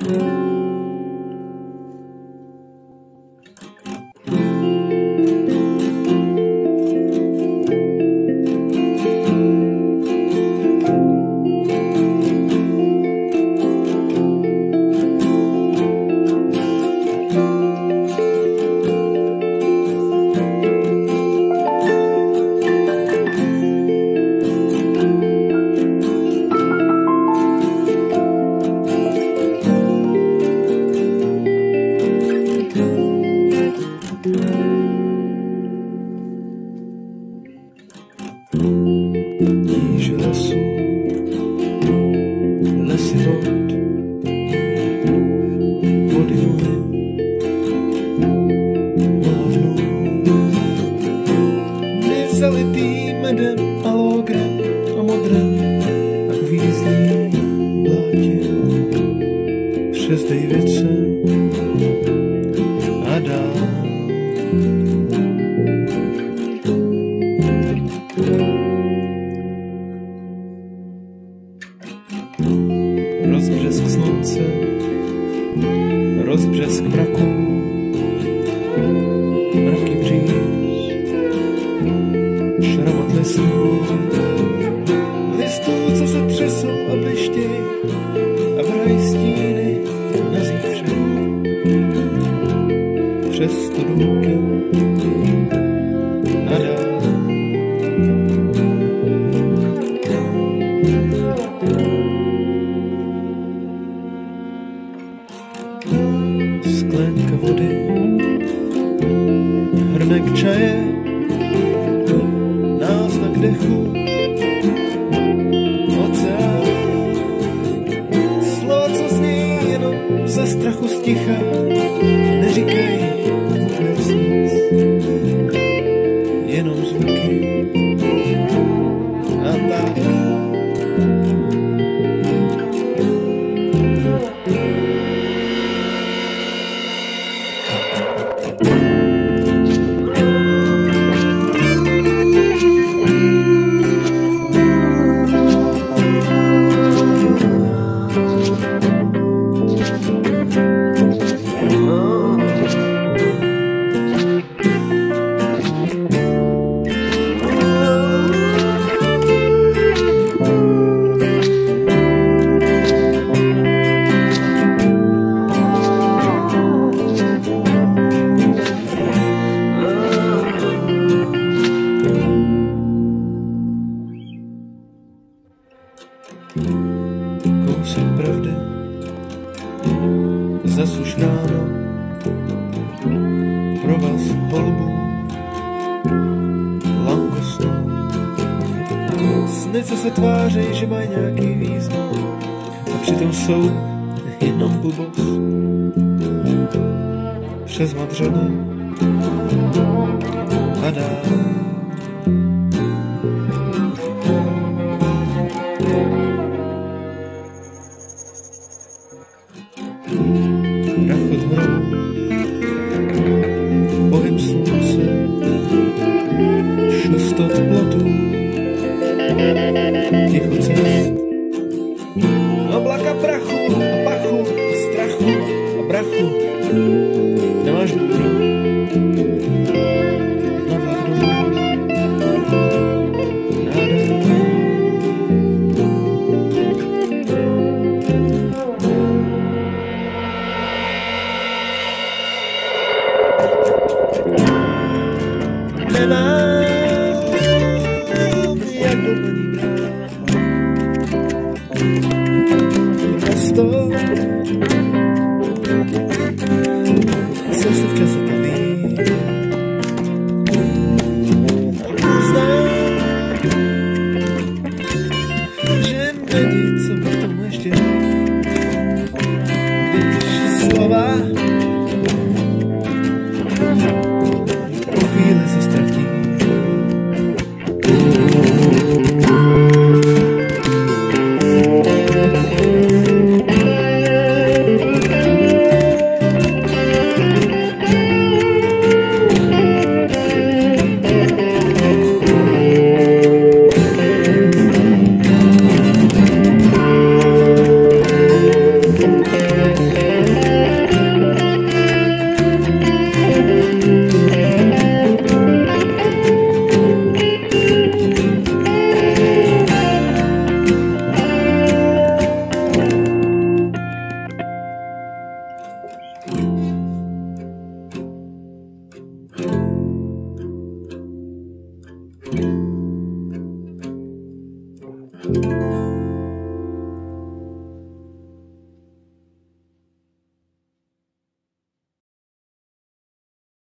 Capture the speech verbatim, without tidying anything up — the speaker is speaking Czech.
Níže lesu, lesy vod, vody moje, mávnou. Dny zalitý medem a lógrem a modrem a uvízlý blátě přes Dejvice a dál. Rozbřesk slunce, rozbřesk mraků, mraky bříz, šramat listů, listů, co se třesou a blištěj a vraj stíny na zítře. Přes studůky a dál. Sklenka vody, hrnek čaje, náznak dechu, oceán. Slova, co zní jenom ze strachu sticha, neříkej vůbec nic, jenom zvuky a tak. Kousek pravdy, zas už ráno, pro vás holubů, langostů. Sny, co se tvářejí, že mají nějaký význam, a přitom jsou jenom blbost. Přes Madřany a dál. Rachot hromu, pohyb slunce, šustot plotů, ticho cest, oblaka prachu a pachu, strachu a brachu. Nemáš důvod na vlak domů. Nemám jak do paní brát. Město